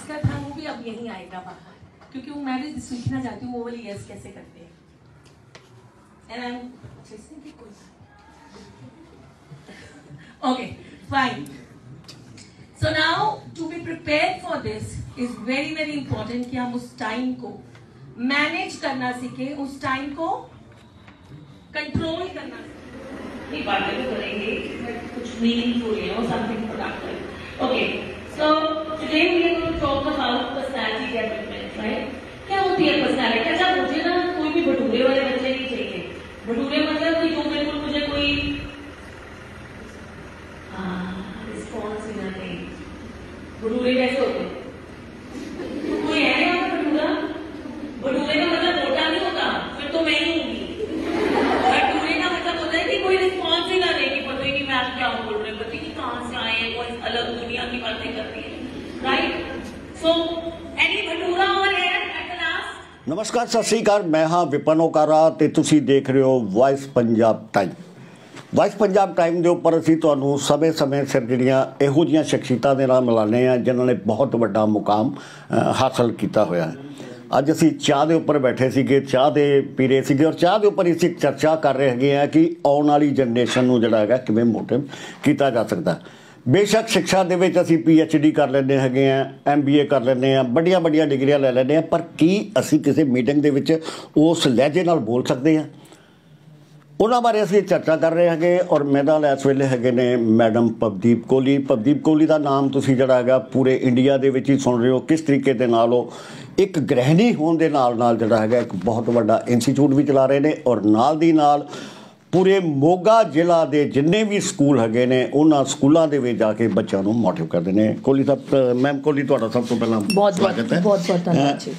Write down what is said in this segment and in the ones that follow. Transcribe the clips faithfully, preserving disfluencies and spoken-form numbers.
Ask her था वो भी अब यहीं आएगा बाहर, क्योंकि वो मैं भी सीखना चाहती हूँ वो वाली यस कैसे करते हैं। And I'm okay, fine. So now to be prepared for this is very very important कि हम उस टाइम को मैनेज करना सीखें, उस टाइम को कंट्रोल करना सीखें। नहीं बातें तो करेंगे कुछ मीनिंगफुल है और something productive. Okay, so today we are going to talk about personality development, right? क्या होती है पर्सनैलिटी? अच्छा मुझे ना कोई भी भटूरे वाले बच्चे नहीं चाहिए। भटूरे मतलब कि जो बिल्कुल मुझे कोई रिस्पॉन्स ही ना दे। भटूरे कैसे होते हैं? कोई है यहाँ पर भटूरा? भटूरे का मतलब मोटा नहीं होता, फिर तो मैं ही होंगी। भटूरे का मतलब होता है कि कोई रिस्पॉन्स ही ना दे, कि पता ही नहीं मैं आप क्या बोल रहे, पता नहीं कहाँ से आए, कोई अलग दुनिया की बातें करती है, राइट? सो एनी भटूरा और है नमस्कार सत श्री अकाल, मैं हाँ विपन ओकारा ते तुसी देख रहे हो Voice Punjab Time. Voice Punjab Time के उपर असीं तुहानूं समय समय सिर जिहड़ियां इहो जिहियां शख्सियतां दे नाल मिलाने आ जिन्हां ने बहुत वड्डा मुकाम हासिल किया होया है। अज असीं चाह के उपर बैठे सीगे, चाह दे पी रहे सीगे और चाह के उपर असीं चर्चा कर रहे हैगे आ कि आउण वाली जनरेशन नूं जिहड़ा हैगा किवें मोटिव किया जा सकदा। बेशक शिक्षा दे विच असीं पी एच डी कर लैंदे हैगे आ, एम बी ए कर लैंदे आ, बड़िया बड़िया डिग्रियां लै लैंदे आ, पर की असीं किसी मीटिंग दे विच उस लहजे नाल बोल सकते हैं? उन्हां बारे असीं चर्चा कर रहे हैगे और मेरे नाल इस वेले हैगे ने मैडम पवदीप कोहली। पवदीप कोहली का नाम तुसीं जिहड़ा हैगा पूरे इंडिया दे विच ही सुन रहे हो। किस तरीके दे नाल ओह एक गृहिणी होण दे नाल नाल जिहड़ा हैगा एक बहुत वड्डा इंस्टीट्यूट भी चला रहे ने और नाल दी नाल पूरे मोगा जिला के जिन्ने भी स्कूल है ने उन्होंने स्कूलों के जाके बच्चों को मोटिव करते हैं। कोहली साहब, मैम कोहली तुहाडा सब तो पहला बहुत स्वागत है। बहुत बहुत धन्यवाद जी।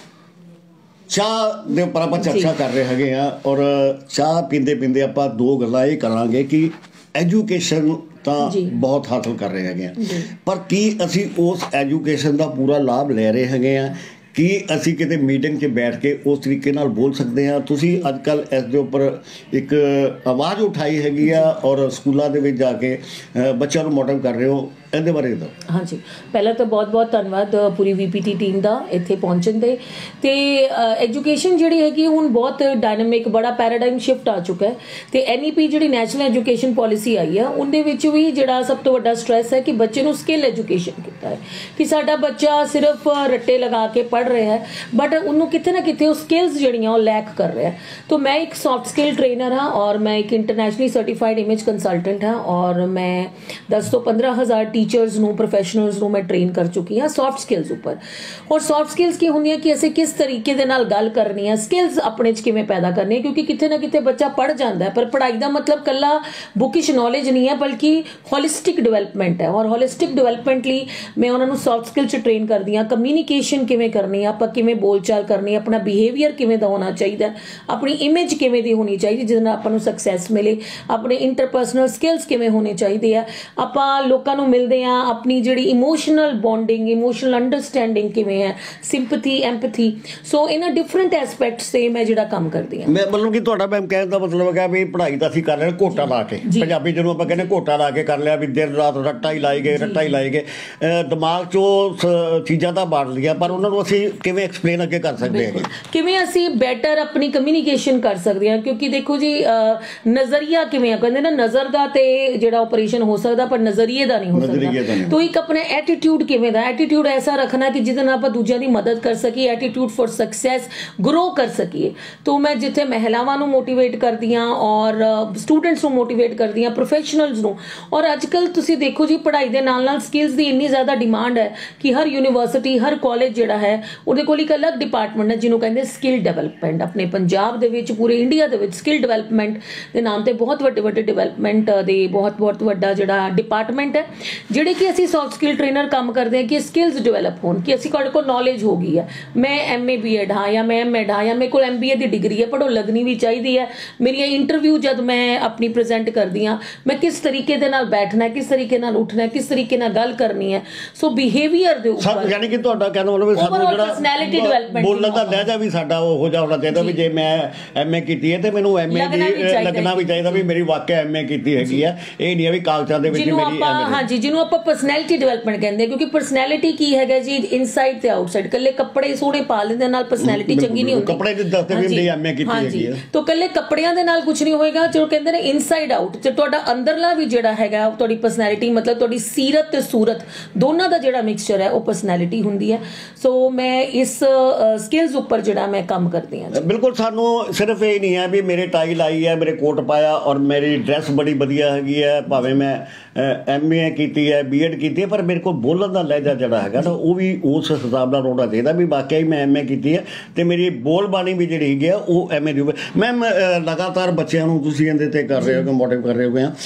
चाह के उपर आप चर्चा कर रहे हैगे आ और चाह पींदे पींदे आप दो गल्लां ये करांगे कि एजुकेशन तो बहुत हासिल कर रहे हैं, पर की असी उस एजुकेशन का पूरा लाभ ले रहे हैगे आ कि असी किते मीटिंग च बैठ के उस तरीके नाल बोल सकते हैं? तुसी अजकल इस दे उपर एक आवाज़ उठाई हैगी आ और स्कूलों के विच जाके बच्चों को मोटिव कर रहे हो, ਇਹਦੇ ਬਾਰੇ ਦਾ? हाँ जी, पहला तो बहुत बहुत धन्यवाद पूरी वी पी टी टीम का इत्थे पहुँचण दे। ते एजुकेशन जिहड़ी हैगी हुण बहुत डायनामिक बड़ा पैराडाइम शिफ्ट आ चुका है। ते एन ई पी जिहड़ी नैशनल एजुकेशन पॉलिसी आई है उनदे विच भी जिहड़ा सब तो वड्डा स्ट्रैस है कि बच्चे नूं स्किल एजुकेशन कीता है कि साडा बच्चा सिर्फ रट्टे लगा के पढ़ रहा है बट उन्होंने कितने ना कितने स्किल्स जिहड़ियां लैक कर रहा है। तो मैं एक सॉफ्ट स्किल ट्रेनर हाँ और मैं एक इंटरनेशनली सर्टिफाइड इमेज कंसल्टेंट हाँ और मैं दस तो पंद्रह हज़ार टीचर्स नूं प्रोफैशनल्स नूं मैं ट्रेन कर चुकी हाँ सॉफ्ट स्किल्स उपर। और सॉफ्ट स्किल्स की होंदियां कि असीं किस तरीके दे नाल गल करनी है, स्किल्स अपने च किवें पैदा करनी है, क्योंकि किते ना किते बच्चा पढ़ जाता है पर पढ़ाई का मतलब कला बुकिश नॉलेज नहीं है बल्कि होलिस्टिक डिवेलपमेंट है। और होलिस्टिक डिवेलपमेंट लई मैं उन्होंने सॉफ्ट स्किल च ट्रेन करदी हाँ। कम्यूनीकेशन किवें करनी है, आपां किवें बोलचाल करनी है, अपना बिहेवियर किवें दा होना चाहिए, अपनी इमेज किवें दी होनी चाहिए जिस नाल आपां नूं सक्सैस मिले, अपने इंटरपर्सनल स्किल्स किवें होने चाहिए है, आपां लोकां नूं मिलदे आ अपनी जिहड़ी इमोशनल बॉन्डिंग इमोशनल अंडरस्टैंडिंग किवें है, sympathy empathy. So in different aspects से मैं जिहड़ा काम करदी हां। मैं मतलब कि तुहाडा मैम कहण दा मतलब है भी पढ़ाई तां असीं कर रहे घोटा ला के, पंजाबी जिहनूं आपां कहने घोटा ला के कर लिया भी दिन रात रट्टा ही लाई गए रट्टा ही लाई गए, दिमाग चों चीज़ां तां बण लईआं पर उन्हां नूं असीं किवें एक्सप्लेन अगे कर सकदे हैं, किवें असीं बैटर अपनी कम्यूनीकेशन कर सकदे हां? क्योंकि देखो जी नज़रिया किवें आ कहंदे ना नज़र दा ते जिहड़ा ऑपरेशन हो सकदा पर नज़रिए दा नहीं हो सकदा। तो एक अपने एटीट्यूड किवें दा एटीट्यूड ऐसा रखना कि जिहदे नाल आपां दूजिआं दी मदद कर सकीए, एटीट्यूड फॉर सक्सैस ग्रो कर सकीए। तो मैं जिथे महिलावां नूं मोटिवेट करदी हां और स्टूडेंट्स नूं मोटिवेट करदी हां, प्रोफैशनल्स नूं। और अजकल तुसीं देखो जी पढ़ाई दे नाल नाल स्किल्स दी इन्नी ज़्यादा डिमांड है कि हर यूनीवर्सिटी हर कॉलेज जिहड़ा है उहदे कोल एक अलग डिपार्टमेंट है जिन्हों कहंदे स्किल डेवलपमेंट। अपने पंजाब दे विच पूरे इंडिया दे विच स्किल डेवलपमेंट दे नाम ते बहुत वड्डे वड्डे डेवलपमेंट दे बहुत बहुत वड्डा जिहड़ा डिपार्टमेंट है जिहड़े कि असीं सॉफ्ट स्किल ट्रेनर काम करते हैं कि स्किल्स डिवेलप होण कि असीं कोल कोल नॉलेज हो गई है, मैं एम ए बी एड हाँ या मैं एम एड हाँ या मेरे को एम बी ए की डिग्री है पढ़ो लगनी भी चाहिए है। मेरी इंटरव्यू जब मैं अपनी प्रेजेंट करदी हाँ मैं किस तरीके दे नाल बैठना है, किस तरीके नाल उठना है, किस तरीके नाल गल करनी है। सो बिहेवियर दे उपर यानी कि तुहाडा कहण दा मतलब सानू जिहड़ा पर्सनैलिटी डेवलपमेंट बोलण दा लहजा भी साडा हो जा होना चाहिए भी जे मैं एम ए कीती है ते मैनूं एम ए दी लगना भी चाहिए भी मेरी वाकई एम ए कीती हैगी है, ये नहीं है भी कागजां दे विच मेरी हाँ जी जिन्हों ਜਿਹਨੂੰ ਆਪਾਂ ਪਰਸਨੈਲਿਟੀ ਡਿਵੈਲਪਮੈਂਟ ਕਹਿੰਦੇ ਆ, ਕਿਉਂਕਿ ਪਰਸਨੈਲਿਟੀ ਕੀ ਹੈਗਾ ਜੀ, ਇਨਸਾਈਡ ਤੇ ਆਊਟਸਾਈਡ। ਕੱਲੇ ਕੱਪੜੇ ਸੋਹਣੇ ਪਾ ਲੈਂਦੇ ਨਾਲ ਪਰਸਨੈਲਿਟੀ ਚੰਗੀ ਨਹੀਂ ਹੁੰਦੀ। ਕੱਪੜੇ ਦੇ ਦੱਸਦੇ ਵੀ ਹੁੰਦੇ ਐਮਏ ਕੀਤੀ ਹੈਗੀ ਹੈ, ਤਾਂ ਕੱਲੇ ਕੱਪੜਿਆਂ ਦੇ ਨਾਲ ਕੁਝ ਨਹੀਂ ਹੋਏਗਾ। ਜੋ ਕਹਿੰਦੇ ਨੇ ਇਨਸਾਈਡ ਆਊਟ, ਤੇ ਤੁਹਾਡਾ ਅੰਦਰਲਾ ਵੀ ਜਿਹੜਾ ਹੈਗਾ ਤੁਹਾਡੀ ਪਰਸਨੈਲਿਟੀ, ਮਤਲਬ ਤੁਹਾਡੀ ਸੀਰਤ ਤੇ ਸੂਰਤ ਦੋਨਾਂ ਦਾ ਜਿਹੜਾ ਮਿਕਸਚਰ ਹੈ ਉਹ ਪਰਸਨੈਲਿਟੀ ਹੁੰਦੀ ਹੈ। ਸੋ ਮੈਂ ਇਸ ਸਕਿੱਲਸ ਉੱਪਰ ਜਿਹੜਾ ਮੈਂ ਕੰਮ ਕਰਦੀ ਹਾਂ। ਬਿਲਕੁਲ, ਸਾਨੂੰ ਸਿਰਫ ਇਹ ਨਹੀਂ ਹੈ ਵੀ ਮੇਰੇ ਟਾਈ ਲਾਈ ਹੈ, ਮੇਰੇ ਕੋਟ ਪਾਇਆ ਔਰ ਮੇਰੀ ਡਰੈਸ ਬੜੀ ਵਧੀਆ ਹੈਗੀ ਹੈ, ਭਾਵੇਂ ਮੈਂ ਐਮ ਏ ਕੀਤੀ ਹੈ, ਬੀ ਐਡ ਕੀਤੀ ਹੈ, ਪਰ ਮੇਰੇ ਕੋਲ ਬੋਲਣ ਦਾ ਲਹਿਜਾ ਜਿਹੜਾ ਹੈਗਾ ਨਾ ਉਹ ਵੀ ਉਸ ਹਿਸਾਬ ਨਾਲ ਹੋਣਾ ਚਾਹੀਦਾ ਵੀ ਵਾਕਿਆ ਹੀ ਮੈਂ ਐਮ ਏ ਕੀਤੀ ਹੈ ਤੇ ਮੇਰੀ ਬੋਲ ਬਾਣੀ ਵੀ ਜਿਹੜੀ ਹੈਗੀ ਆ ਉਹ ਐਮ ਏ ਦੀ ਹੋਵੇ। ਮੈਮ, ਲਗਾਤਾਰ ਬੱਚਿਆਂ ਨੂੰ ਤੁਸੀਂ ਇਹਦੇ ਤੇ ਕਰ ਰਹੇ ਹੋ, ਮੋਟਿਵ ਕਰ ਰਹੇ ਹੋ,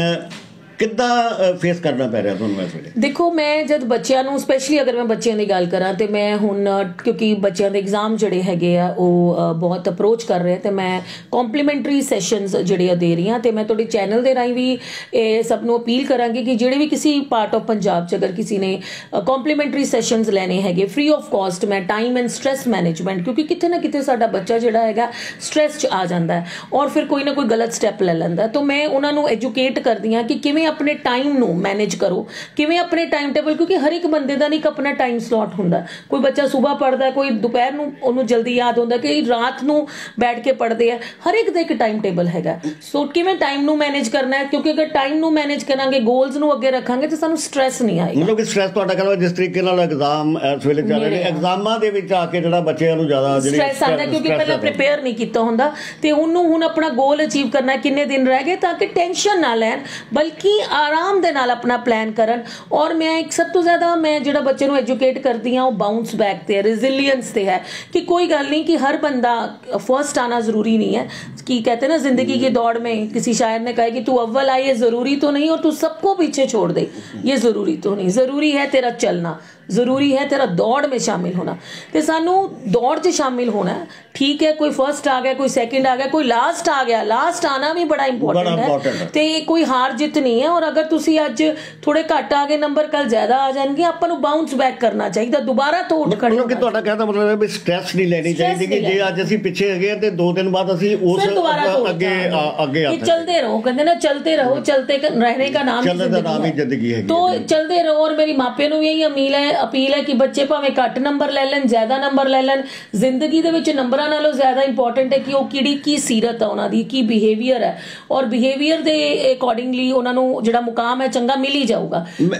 ਕਿੱਦਾਂ ਫੇਸ ਕਰਨਾ ਪੈ ਰਿਹਾ ਤੁਹਾਨੂੰ ਇਸ ਵੇਲੇ? ਦੇਖੋ, ਮੈਂ ਜਦ ਬੱਚਿਆਂ ਨੂੰ, ਸਪੈਸ਼ਲੀ ਅਗਰ ਮੈਂ ਬੱਚਿਆਂ ਦੀ ਗੱਲ ਕਰਾਂ ਤੇ ਮੈਂ ਹੁਣ, ਕਿਉਂਕਿ ਬੱਚਿਆਂ ਦੇ ਐਗਜ਼ਾਮ ਜਿਹੜੇ ਹੈਗੇ ਆ ਉਹ ਬਹੁਤ ਅਪਰੋਚ ਕਰ ਰਹੇ, ਤੇ ਮੈਂ ਕੰਪਲੀਮੈਂਟਰੀ ਸੈਸ਼ਨਸ ਜਿਹੜੇ ਆ ਦੇ ਰਹੀ ਹਾਂ। ਤੇ ਮੈਂ ਤੁਹਾਡੇ ਚੈਨਲ ਦੇ ਰਾਹੀਂ ਵੀ ਇਹ ਸਭ ਨੂੰ ਅਪੀਲ ਕਰਾਂਗੀ ਕਿ ਜਿਹੜੇ ਵੀ ਕਿਸੇ ਪਾਰਟ ਆਫ ਪੰਜਾਬ 'ਚ ਅਗਰ ਕਿਸੇ ਨੇ ਕੰਪਲੀਮੈਂਟਰੀ ਸੈਸ਼ਨਸ ਲੈਣੇ ਹੈਗੇ ਫ੍ਰੀ ਆਫ ਕਾਸਟ, ਮੈਂ ਟਾਈਮ ਐਂਡ ਸਟ੍ਰੈਸ ਮੈਨੇਜਮੈਂਟ, ਕਿਉਂਕਿ ਕਿਤੇ ਨਾ ਕਿਤੇ ਸਾਡਾ ਬੱਚਾ ਜਿਹੜਾ ਹੈਗਾ ਸਟ੍ਰੈਸ 'ਚ ਆ ਜਾਂਦਾ ਹੈ ਔਰ ਫਿਰ ਕੋਈ ਨਾ ਕੋਈ ਗਲਤ ਸਟੈਪ ਲੈ ਲੈਂਦਾ, ਤਾਂ ਮੈਂ ਉਹਨਾਂ ਨੂੰ ਐਜੂਕੇਟ ਕਰਦੀ ਹਾਂ ਕਿ ਕਿਵੇਂ ਆਪਣੇ ਟਾਈਮ ਨੂੰ ਮੈਨੇਜ ਕਰੋ, ਕਿਵੇਂ ਆਪਣੇ ਟਾਈਮ ਟੇਬਲ, ਕਿਉਂਕਿ ਹਰ ਇੱਕ ਬੰਦੇ ਦਾ ਨਹੀਂ ਇੱਕ ਆਪਣਾ ਟਾਈਮ ਸਲੋਟ ਹੁੰਦਾ। ਕੋਈ ਬੱਚਾ ਸਵੇਰ ਪੜ੍ਹਦਾ, ਕੋਈ ਦੁਪਹਿਰ ਨੂੰ ਉਹਨੂੰ ਜਲਦੀ ਯਾਦ ਹੁੰਦਾ, ਕਿ ਰਾਤ ਨੂੰ ਬੈਠ ਕੇ ਪੜ੍ਹਦੇ ਆ। ਹਰ ਇੱਕ ਦਾ ਇੱਕ ਟਾਈਮ ਟੇਬਲ ਹੈਗਾ। ਸੋ ਕਿਵੇਂ ਟਾਈਮ ਨੂੰ ਮੈਨੇਜ ਕਰਨਾ ਹੈ, ਕਿਉਂਕਿ ਅਗਰ ਟਾਈਮ ਨੂੰ ਮੈਨੇਜ ਕਰਾਂਗੇ, ਗੋਲਸ ਨੂੰ ਅੱਗੇ ਰੱਖਾਂਗੇ ਤਾਂ ਸਾਨੂੰ ਸਟ੍ਰੈਸ ਨਹੀਂ ਆਏਗਾ। ਮਤਲਬ ਕਿ ਸਟ੍ਰੈਸ ਤੁਹਾਡਾ ਕਹਿੰਦਾ ਜਿਸ ਤਰੀਕੇ ਨਾਲ ਐਗਜ਼ਾਮ ਇਸ ਵੇਲੇ ਚੱਲ ਰਹੇ, ਐਗਜ਼ਾਮਾਂ ਦੇ ਵਿੱਚ ਆ ਕੇ ਜਿਹੜਾ ਬੱਚਿਆਂ ਨੂੰ ਜ਼ਿਆਦਾ ਜਿਹੜੀ ਸਟ੍ਰੈਸ ਆਉਂਦਾ, ਕਿਉਂਕਿ ਪਹਿਲਾਂ ਪ੍ਰੀਪੇਅਰ ਨਹੀਂ ਕੀਤਾ ਹੁੰਦਾ ਤੇ ਉਹਨੂੰ ਹੁਣ ਆਪਣਾ ਗੋਲ ਅਚੀਵ ਕਰਨਾ, ਕਿੰਨੇ ਦਿਨ ਰਹਿ ਗਏ, ਤਾਂ ਕਿ ਟੈਨਸ਼ਨ ਨਾ ਲੈਣ ਬਲਕਿ ਆਰਾਮ ਦੇ ਨਾਲ ਆਪਣਾ ਪਲਾਨ ਕਰਨ। ਔਰ ਮੈਂ ਇੱਕ ਸਭ ਤੋਂ ਜ਼ਿਆਦਾ ਮੈਂ ਜਿਹੜਾ ਬੱਚੇ ਨੂੰ ਐਜੂਕੇਟ ਕਰਦੀ ਹਾਂ ਉਹ ਬਾਉਂਸ ਬੈਕ ਤੇ ਹੈ, ਰੈਜ਼ਿਲੀਅੰਸ ਤੇ ਹੈ, ਕਿ ਕੋਈ ਗੱਲ ਨਹੀਂ कि हर बंदा फर्स्ट आना ज़रूरी नहीं है। कि कहते हैं ना, जिंदगी की दौड़ में किसी शायर ने कहा कि तू अव्वल आई, ये ज़रूरी तो नहीं, और तू सबको पीछे छोड़ दे, ये ज़रूरी तो नहीं। ज़रूरी है तेरा चलना, ਜ਼ਰੂਰੀ ਹੈ ਤੇਰਾ ਦੌੜ ਵਿੱਚ ਸ਼ਾਮਿਲ ਹੋਣਾ, ਤੇ ਸਾਨੂੰ ਦੌੜ 'ਚ ਸ਼ਾਮਿਲ ਹੋਣਾ। ਠੀਕ ਹੈ, ਕੋਈ ਫਸਟ ਆ ਗਿਆ, ਕੋਈ ਸੈਕਿੰਡ ਆ ਗਿਆ, ਕੋਈ ਲਾਸਟ ਆ ਗਿਆ, ਲਾਸਟ ਆਣਾ ਵੀ ਬੜਾ ਇੰਪੋਰਟੈਂਟ ਹੈ, ਤੇ ਕੋਈ ਹਾਰ ਜਿੱਤ ਨਹੀਂ ਹੈ। ਔਰ ਅਗਰ ਤੁਸੀਂ ਅੱਜ ਥੋੜੇ ਘੱਟ ਆ ਗਏ ਨੰਬਰ, ਕੱਲ ਜ਼ਿਆਦਾ ਆ ਜਾਣਗੇ, ਆਪਾਂ ਨੂੰ ਬਾਉਂਸ ਬੈਕ ਕਰਨਾ ਚਾਹੀਦਾ, ਦੁਬਾਰਾ ਤੋਂ ਉੱਠ ਖੜੇ ਹੋਣਾ। ਤੁਹਾਡਾ ਕਹਿਣ ਦਾ ਮਤਲਬ ਹੈ ਵੀ ਸਟ੍ਰੈਸ ਨਹੀਂ ਲੈਣੀ ਚਾਹੀਦੀ, ਕਿ ਜੇ ਅੱਜ ਅਸੀਂ ਪਿੱਛੇ ਹੈਗੇ ਤੇ ਦੋ ਦਿਨ ਬਾਅਦ ਅਸੀਂ ਉਸ ਅੱਗੇ ਅੱਗੇ ਆ ਚਲਦੇ ਰਹੋ। ਕਹਿੰਦੇ ਨਾ, ਚਲਤੇ ਰਹੋ, ਚਲਤੇ रहने का नाम ही जिंदगी है, तो चलते रहो। और मेरी मापिਆਂ ਨੂੰ ਵੀ ਇਹੀ ਅਮੀਲ ਹੈ अपील है कि बच्चे भावें घट नंबर लै लैन, ज्यादा नंबर लै लैन, जिंदगी दे विच नंबरां नालों ज्यादा इंपॉर्टेंट है कि वो किहड़ी की सीरत है, उन्हां दी की बिहेवियर है, और बिहेवियर दे अकॉर्डिंगली उन्हां नूं जिहड़ा मुकाम है चंगा मिल ही जाऊगा।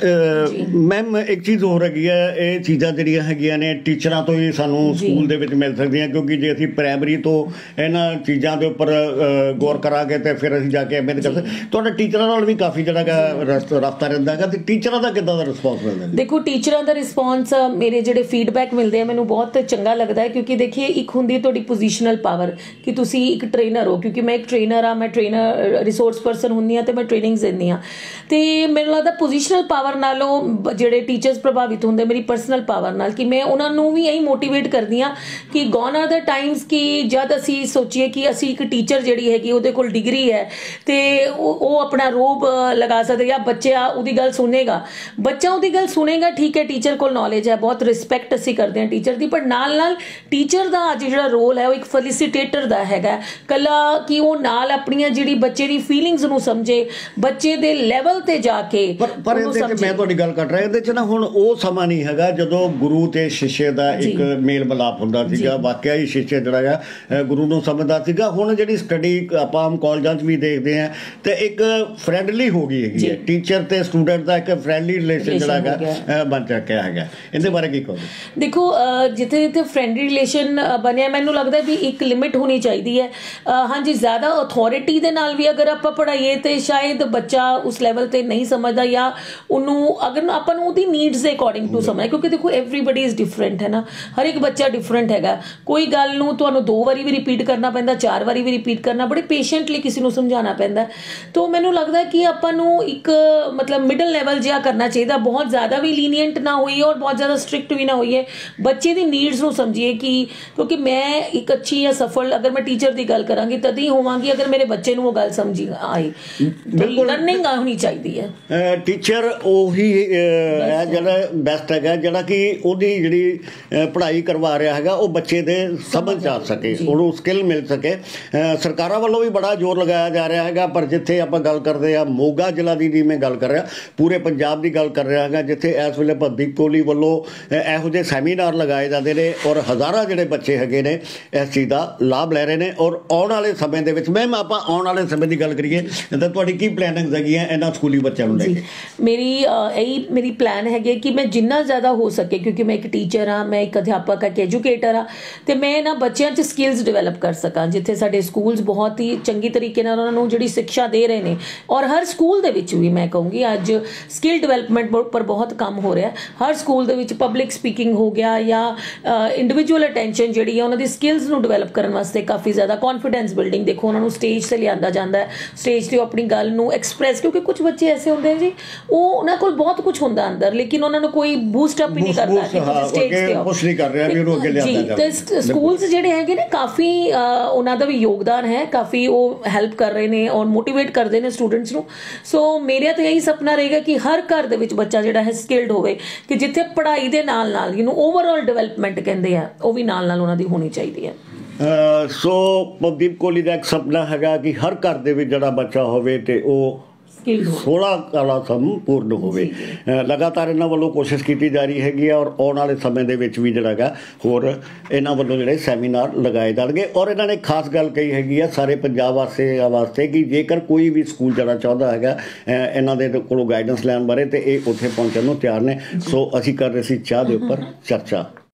मैम, एक चीज़ हो रही है, ये चीज़ां जिहड़ियां हैगियां ने टीचरां तो ही सानूं स्कूल दे विच मिल सकदियां, क्योंकि जे असीं प्राइमरी तो इन्हां चीज़ां दे उपर गौर करांगे ते फिर असीं जाके एम ए कर सकदे। तुहाडा टीचरां नाल भी काफ़ी जिहड़ा राबता रहिंदा है, ते टीचरां दा किद्दां दा रिस्पॉन्स मिलदा? देखो, टीचरां दा रिस्पॉन्स, मेरे ਜਿਹੜੇ ਫੀਡਬੈਕ ਮਿਲਦੇ ਆ ਮੈਨੂੰ ਬਹੁਤ ਚੰਗਾ ਲੱਗਦਾ ਹੈ, ਕਿਉਂਕਿ ਦੇਖੀਏ ਇੱਕ ਹੁੰਦੀ ਤੁਹਾਡੀ ਪੋਜੀਸ਼ਨਲ ਪਾਵਰ ਕਿ ਤੁਸੀਂ ਇੱਕ ਟ੍ਰੇਨਰ ਹੋ, ਕਿਉਂਕਿ ਮੈਂ ਇੱਕ ਟ੍ਰੇਨਰ ਆ, ਮੈਂ ਟ੍ਰੇਨਰ ਰਿਸੋਰਸ ਪਰਸਨ ਹੁੰਦੀ ਹਾਂ ਤੇ ਮੈਂ ਟ੍ਰੇਨਿੰਗਸ ਦਿੰਦੀ ਹਾਂ, ਤੇ ਮੈਨੂੰ ਲੱਗਦਾ ਪੋਜੀਸ਼ਨਲ ਪਾਵਰ ਨਾਲੋਂ ਜਿਹੜੇ ਟੀਚਰਸ ਪ੍ਰਭਾਵਿਤ ਹੁੰਦੇ ਮੇਰੀ ਪਰਸਨਲ ਪਾਵਰ ਨਾਲ, ਕਿ ਮੈਂ ਉਹਨਾਂ ਨੂੰ ਵੀ ਇਹੀ ਮੋਟੀਵੇਟ ਕਰਦੀ ਹਾਂ ਕਿ ਗੋਨ ਆਰ ਦਾ ਟਾਈਮਸ, ਕਿ ਜਦ ਅਸੀਂ ਸੋਚੀਏ ਕਿ ਅਸੀਂ ਇੱਕ ਟੀਚਰ ਜਿਹੜੀ ਹੈਗੀ ਉਹਦੇ ਕੋਲ ਡਿਗਰੀ ਹੈ ਤੇ ਉਹ ਆਪਣਾ ਰੋਬ ਲਗਾ ਸਕਦੇ, ਜਾਂ ਬੱਚਾ ਉਹਦੀ ਗੱਲ ਸੁਣੇਗਾ, ਬੱਚਾ ਉਹਦੀ ਗੱਲ ਸੁਣੇਗਾ, ਠੀਕ ਹੈ, ਟੀਚਰ ਕੋਲ ਨੌਲੇਜ ਹੈ, ਬਹੁਤ ਰਿਸਪੈਕਟ ਅਸੀਂ ਕਰਦੇ ਹਾਂ ਟੀਚਰ ਦੀ, ਪਰ ਨਾਲ ਨਾਲ ਟੀਚਰ ਦਾ ਅੱਜ ਜਿਹੜਾ ਰੋਲ ਹੈ ਉਹ ਇੱਕ ਫੈਸਿਲਿਟੇਟਰ ਦਾ ਹੈਗਾ, ਕੱਲਾ ਕਿ ਉਹ ਨਾਲ ਆਪਣੀਆਂ ਜਿਹੜੀ ਬੱਚੇ ਦੀ ਫੀਲਿੰਗਸ ਨੂੰ ਸਮਝੇ, ਬੱਚੇ ਦੇ ਲੈਵਲ ਤੇ ਜਾ ਕੇ। ਪਰ ਇਹਦੇ ਚ ਮੈਂ ਤੁਹਾਡੀ ਗੱਲ ਕਰ ਰਿਹਾ, ਇਹਦੇ ਚ ਨਾ ਹੁਣ ਉਹ ਸਮਾਂ ਨਹੀਂ ਹੈਗਾ ਜਦੋਂ ਗੁਰੂ ਤੇ ਸ਼ਿਸ਼ੇ ਦਾ ਇੱਕ ਮੇਲ ਮਿਲਾਪ ਹੁੰਦਾ ਸੀਗਾ, ਵਾਕਿਆ ਹੀ ਸ਼ਿਸ਼ੇ ਜਿਹੜਾ ਹੈ ਗੁਰੂ ਨੂੰ ਸਮਝਦਾ ਸੀਗਾ। ਹੁਣ ਜਿਹੜੀ ਸਟੱਡੀ ਆਪਾਂ ਆਮ ਕਾਲਜਾਂ 'ਚ ਵੀ ਦੇਖਦੇ ਹਾਂ ਤੇ ਇੱਕ ਫਰੈਂਡਲੀ ਹੋ ਗਈ ਹੈਗੀ ਹੈ, ਟੀਚਰ ਤੇ ਸਟੂਡੈਂਟ ਦਾ ਇੱਕ ਫਰੈਂਡਲੀ ਰਿਲੇਸ਼ਨ ਜਿਹੜਾ ਹੈਗਾ ਬਣ ਚੁੱਕਿਆ ਹੈਗਾ, ਇਹਦੇ ਬਾਰੇ ਕੀ ਕਹੋਗੇ? देखो, जिथे जिथे फ्रेंडली रिलेशन बनया, मैनू लगता है भी एक लिमिट होनी चाहिए है। हाँ जी, ज़्यादा अथॉरिटी दे नाल भी अगर आप पढ़ाइए तो शायद बच्चा उस लैवल ते नहीं समझदा, या उन्होंने अगर अपन उहदी नीड्स दे अकॉर्डिंग टू समझना, क्योंकि देखो एवरीबडी इज़ डिफरेंट है ना, हर एक बच्चा डिफरेंट हैगा। कोई गल नूं तुहानूं दो बारी भी रिपीट करना पैंदा, चार बारी भी रिपीट करना, बड़े पेशेंटली किसी नूं समझाना पैंदा। तो मैनू लगता है कि आपां नूं एक मतलब मिडल लैवल जिहा करना चाहिए, बहुत ज़्यादा भी लीनियंट ना होइए ਹੋਈਏ ਔਰ ਬਹੁਤ ਜ਼ਿਆਦਾ ਸਟ੍ਰਿਕਟ ਵੀ ਨਾ ਹੋਈਏ, ਬੱਚੇ ਦੀ ਨੀਡਸ ਨੂੰ ਸਮਝੀਏ ਕਿ ਕਿਉਂਕਿ ਮੈਂ ਇੱਕ ਅੱਛੀ ਜਾਂ ਸਫਲ ਅਗਰ ਮੈਂ ਟੀਚਰ ਦੀ ਗੱਲ ਕਰਾਂਗੀ ਤਦ ਹੀ ਹੋਵਾਂਗੀ ਅਗਰ ਮੇਰੇ ਬੱਚੇ ਨੂੰ ਉਹ ਗੱਲ ਸਮਝੀ ਆਈ। ਲਰਨਿੰਗ ਹੋਣੀ ਚਾਹੀਦੀ ਹੈ। ਟੀਚਰ ਉਹੀ ਹੈ ਜਿਹੜਾ ਬੈਸਟ ਹੈਗਾ, ਜਿਹੜਾ ਕਿ ਉਹਦੀ ਜਿਹੜੀ ਪੜ੍ਹਾਈ ਕਰਵਾ ਰਿਹਾ ਹੈਗਾ ਉਹ ਬੱਚੇ ਦੇ ਸਮਝ ਆ ਸਕੇ, ਉਹਨੂੰ ਸਕਿੱਲ ਮਿਲ ਸਕੇ। ਸਰਕਾਰਾਂ ਵੱਲੋਂ ਵੀ ਬੜਾ ਜ਼ੋਰ ਲਗਾਇਆ ਜਾ ਰਿਹਾ ਹੈਗਾ, ਪਰ ਜਿੱਥੇ ਆਪਾਂ ਗੱਲ ਕਰਦੇ ਆ ਮੋਗਾ ਜ਼ਿਲ੍ਹਾ ਦੀ ਨਹੀਂ ਮੈਂ ਗੱਲ ਕਰ ਰਿਹਾ, ਪੂਰੇ ਪੰਜਾਬ ਦੀ ਗੱਲ ਕਰ ਰਿਹਾ ਹੈਗਾ, ਜਿੱਥੇ ਇਸ ਵੇਲੇ ਭਗਵਦੀਪ ਕੋਹਲੀ ਵੱਲੋਂ ਇਹੋ ਜਿਹੇ ਸੈਮੀਨਾਰ ਲਗਾਏ ਜਾਂਦੇ ਨੇ ਔਰ ਹਜ਼ਾਰਾਂ ਜਿਹੜੇ ਬੱਚੇ ਹੈਗੇ ਨੇ ਇਸ ਚੀਜ਼ ਦਾ ਲਾਭ ਲੈ ਰਹੇ ਨੇ। ਔਰ ਆਉਣ ਵਾਲੇ ਸਮੇਂ ਦੇ ਵਿੱਚ ਮੈਮ ਆਪਾਂ ਆਉਣ ਵਾਲੇ ਸਮੇਂ ਦੀ ਗੱਲ ਕਰੀਏ ਤਾਂ ਤੁਹਾਡੀ ਕੀ ਪਲੈਨਿੰਗ ਹੈਗੀ ਹੈ ਇਹਨਾਂ ਸਕੂਲੀ ਬੱਚਿਆਂ ਨੂੰ ਲੈ ਕੇ? ਮੇਰੀ ਇਹੀ ਮੇਰੀ ਪਲਾਨ ਹੈਗੀ ਕਿ ਮੈਂ ਜਿੰਨਾ ਜ਼ਿਆਦਾ ਹੋ ਸਕੇ, ਕਿਉਂਕਿ ਮੈਂ ਇੱਕ ਟੀਚਰ ਹਾਂ, ਮੈਂ ਇੱਕ ਅਧਿਆਪਕ ਹਾਂ, ਇੱਕ ਐਜੂਕੇਟਰ ਹਾਂ, ਤੇ ਮੈਂ ਇਹਨਾਂ ਬੱਚਿਆਂ 'ਚ ਸਕਿੱਲਸ ਡਿਵੈਲਪ ਕਰ ਸਕਾਂ। ਜਿੱਥੇ ਸਾਡੇ ਸਕੂਲਸ ਬਹੁਤ ਹੀ ਚੰਗੀ ਤਰੀਕੇ ਨਾਲ ਉਹਨਾਂ ਨੂੰ ਜਿਹੜੀ ਸਿੱਖਿਆ ਦੇ ਰਹੇ ਨੇ, ਔਰ ਹਰ ਸਕੂਲ ਦੇ ਵਿੱਚ ਵੀ ਮੈਂ ਕਹੂੰਗੀ ਅੱਜ ਸਕਿੱਲ ਡਿਵੈਲਪਮੈਂਟ ਪਰ ਬਹੁਤ ਕੰਮ ਹੋ ਰਿਹਾ। ਹਰ ਸਕੂਲ ਦੇ ਵਿੱਚ ਪਬਲਿਕ ਸਪੀਕਿੰਗ ਹੋ ਗਿਆ ਜਾਂ ਇੰਡੀਵਿਜੂਅਲ ਅਟੈਂਸ਼ਨ ਜਿਹੜੀ ਹੈ ਉਹਨਾਂ ਦੀ ਸਕਿੱਲਸ ਨੂੰ ਡਿਵੈਲਪ ਕਰਨ ਵਾਸਤੇ ਕਾਫੀ ਜ਼ਿਆਦਾ ਕੌਨਫੀਡੈਂਸ ਬਿਲਡਿੰਗ, ਦੇਖੋ ਉਹਨਾਂ ਨੂੰ ਸਟੇਜ 'ਤੇ ਲਿਆਂਦਾ ਜਾਂਦਾ ਹੈ, ਸਟੇਜ 'ਤੇ ਉਹ ਆਪਣੀ ਗੱਲ ਨੂੰ ਐਕਸਪ੍ਰੈਸ, ਕਿਉਂਕਿ ਕੁਝ ਬੱਚੇ ਐਸੇ ਹੁੰਦੇ ਨੇ ਜੀ ਉਹ ਉਹਨਾਂ ਕੋਲ ਬਹੁਤ ਕੁਝ ਹੁੰਦਾ ਅੰਦਰ ਲੇਕਿਨ ਉਹਨਾਂ ਨੂੰ ਕੋਈ ਬੂਸਟ ਅਪ ਹੀ ਨਹੀਂ ਕਰਦਾ ਕਿ ਤੁਸੀਂ ਸਟੇਜ 'ਤੇ ਆਓ। ਕੁਝ ਨਹੀਂ ਕਰ ਰਿਹਾ ਵੀ ਉਹਨੂੰ ਅੱਗੇ ਲਿਆਂਦਾ ਜਾਵੇ। ਤੇ ਸਕੂਲਸ ਜਿਹੜੇ ਹੈਗੇ ਨੇ ਕਾਫੀ ਉਹਨਾਂ ਦਾ ਵੀ ਯੋਗਦਾਨ ਹੈ, ਕਾਫੀ ਉਹ ਹੈਲਪ ਕਰ ਰਹੇ ਨੇ ਔਰ ਮੋਟੀਵੇਟ ਕਰਦੇ ਨੇ ਸਟੂਡੈਂਟਸ ਨੂੰ। ਸੋ ਮੇਰਾ ਤਾਂ ਇਹੀ ਸੁਪਨਾ ਰਹੇਗਾ ਕਿ ਹਰ ਘਰ ਦੇ ਵਿੱਚ ਬੱਚਾ ਜਿਹੜਾ ਹੈ ਸਕਿਲਡ ਹੋਵੇ, ਕਿ ਜਿੱਥੇ ਪੜ੍ਹਾਈ ਦੇ ਨਾਲ ਨਾਲ ਇਹਨੂੰ ਓਵਰਆਲ ਡਿਵੈਲਪਮੈਂਟ ਕਹਿੰਦੇ ਆ ਉਹ ਵੀ ਨਾਲ ਨਾਲ ਉਹਨਾਂ ਦੀ ਹੋਣੀ ਚਾਹੀਦੀ ਹੈ। ਸੋ ਭਗਵਦੀਪ ਕੋਹਲੀ ਦਾ ਇੱਕ ਸੁਪਨਾ ਹੈਗਾ ਕਿ ਹਰ ਘਰ ਦੇ ਵਿੱਚ ਜਿਹੜਾ ਬੱਚਾ ਹੋਵੇ ਤੇ ਉਹ ਸੋਲਾਂ ਕਾਲਾ ਸੰਪੂਰਨ ਹੋਵੇ। ਲਗਾਤਾਰ ਇਹਨਾਂ ਵੱਲੋਂ ਕੋਸ਼ਿਸ਼ ਕੀਤੀ ਜਾ ਰਹੀ ਹੈਗੀ ਆ ਔਰ ਆਉਣ ਵਾਲੇ ਸਮੇਂ ਦੇ ਵਿੱਚ ਵੀ ਜਿਹੜਾ ਹੈਗਾ ਹੋਰ ਇਹਨਾਂ ਵੱਲੋਂ ਜਿਹੜੇ ਸੈਮੀਨਾਰ ਲਗਾਏ ਜਾਣਗੇ। ਔਰ ਇਹਨਾਂ ਨੇ ਖਾਸ ਗੱਲ ਕਹੀ ਹੈਗੀ ਆ ਸਾਰੇ ਪੰਜਾਬ ਵਾਸਤੇ ਵਾਸਤੇ ਕਿ ਜੇਕਰ ਕੋਈ ਵੀ ਸਕੂਲ ਜਾਣਾ ਚਾਹੁੰਦਾ ਹੈਗਾ ਇਹਨਾਂ ਦੇ ਕੋਲੋਂ ਗਾਈਡੈਂਸ ਲੈਣ ਬਾਰੇ ਤੇ ਇਹ ਉੱਥੇ ਪਹੁੰਚਣ ਨੂੰ ਤਿਆਰ ਨੇ। ਸੋ ਅਸੀਂ ਕਰ ਰਹੇ ਸੀ ਚਾਹ ਦੇ ਉੱਪਰ ਚਰਚਾ।